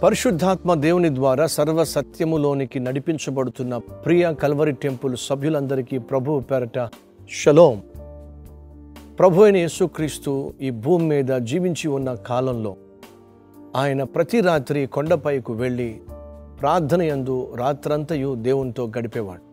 పరిశుద్ధాత్మ దేవుని ద్వారా సర్వ సత్యములోనికి నడిపించబడుతున్న ప్రియ కల్వరి టెంపుల్ సభ్యులందరికీ ప్రభువు పేరట షలోం. ప్రభు అయిన యేసుక్రీస్తు ఈ భూమి మీద జీవించి ఉన్న కాలంలో ఆయన ప్రతి రాత్రి కొండపైకి వెళ్ళి ప్రార్థన యందు రాత్రంతయు దేవునితో గడిపేవాడు.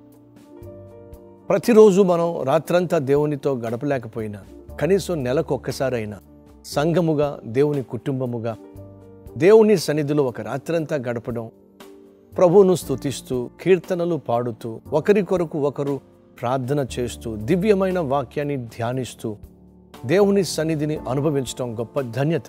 ప్రతిరోజు మనం రాత్రంతా దేవునితో గడపలేకపోయినా కనీసం నెలకు ఒక్కసారైనా సంఘముగా, దేవుని కుటుంబముగా, దేవుని సన్నిధిలో ఒక రాత్రంతా గడపడం, ప్రభువును స్తుతిస్తూ, కీర్తనలు పాడుతూ, ఒకరి కొరకు ఒకరు ప్రార్థన చేస్తూ, దివ్యమైన వాక్యాన్ని ధ్యానిస్తూ దేవుని సన్నిధిని అనుభవించడం గొప్ప ధన్యత.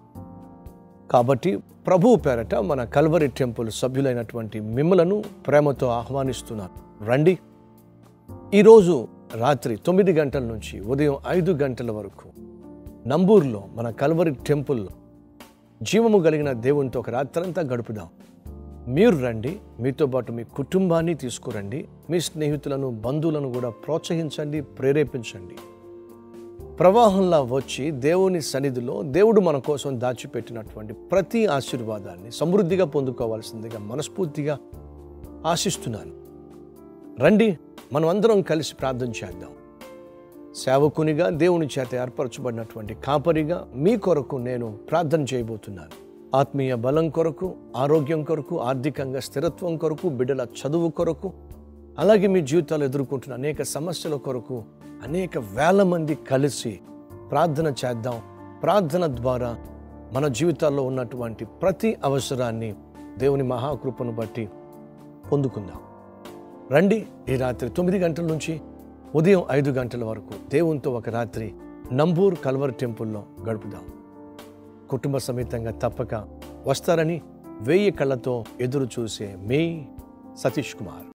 కాబట్టి ప్రభువు పేరట మన కల్వరి టెంపుల్ సభ్యులైనటువంటి మిమ్మలను ప్రేమతో ఆహ్వానిస్తున్నాను. రండి. ఈరోజు రాత్రి 9 గంటల నుంచి ఉదయం 5 గంటల వరకు నంబూరులో మన కల్వరి టెంపుల్లో జీవము కలిగిన దేవునితో ఒక రాత్రంతా గడుపుదాం. మీరు రండి, మీతో పాటు మీ కుటుంబాన్ని తీసుకురండి, మీ స్నేహితులను, బంధువులను కూడా ప్రోత్సహించండి, ప్రేరేపించండి. ప్రవాహంలా వచ్చి దేవుని సన్నిధిలో దేవుడు మన కోసం దాచిపెట్టినటువంటి ప్రతి ఆశీర్వాదాన్ని సమృద్ధిగా పొందుకోవాల్సిందిగా మనస్ఫూర్తిగా ఆశిస్తున్నాను. రండి, మనం అందరం కలిసి ప్రార్థన చేద్దాం. సేవకునిగా, దేవుని చేత ఏర్పరచబడినటువంటి కాపరిగా మీ కొరకు నేను ప్రార్థన చేయబోతున్నాను. ఆత్మీయ బలం కొరకు, ఆరోగ్యం కొరకు, ఆర్థికంగా స్థిరత్వం కొరకు, బిడ్డల చదువు కొరకు, అలాగే మీ జీవితాలు ఎదుర్కొంటున్న అనేక సమస్యల కొరకు అనేక వేల మంది కలిసి ప్రార్థన చేద్దాం. ప్రార్థన ద్వారా మన జీవితాల్లో ఉన్నటువంటి ప్రతి అవసరాన్ని దేవుని మహాకృపను బట్టి పొందుకుందాం. రండి, ఈ రాత్రి 9 గంటల నుంచి ఉదయం 5 గంటల వరకు దేవునితో ఒక రాత్రి నంబూర్ కల్వరి టెంపుల్లో గడుపుదాం. కుటుంబ సమేతంగా తప్పక వస్తారని 1000 కళ్ళతో ఎదురు చూసే మీ సతీష్ కుమార్.